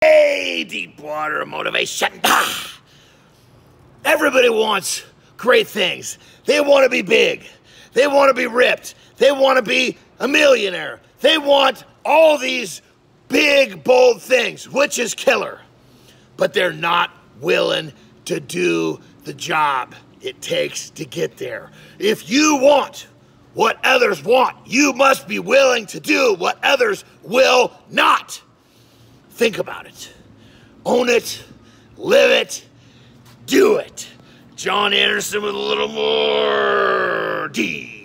Deep water motivation. Everybody wants great things. They want to be big. They want to be ripped. They want to be a millionaire. They want all these big, bold things, which is killer. But they're not willing to do the job it takes to get there. If you want what others want, you must be willing to do what others will not. Think about it. Own it. Live it. Do it. John Andersen with a little more deep.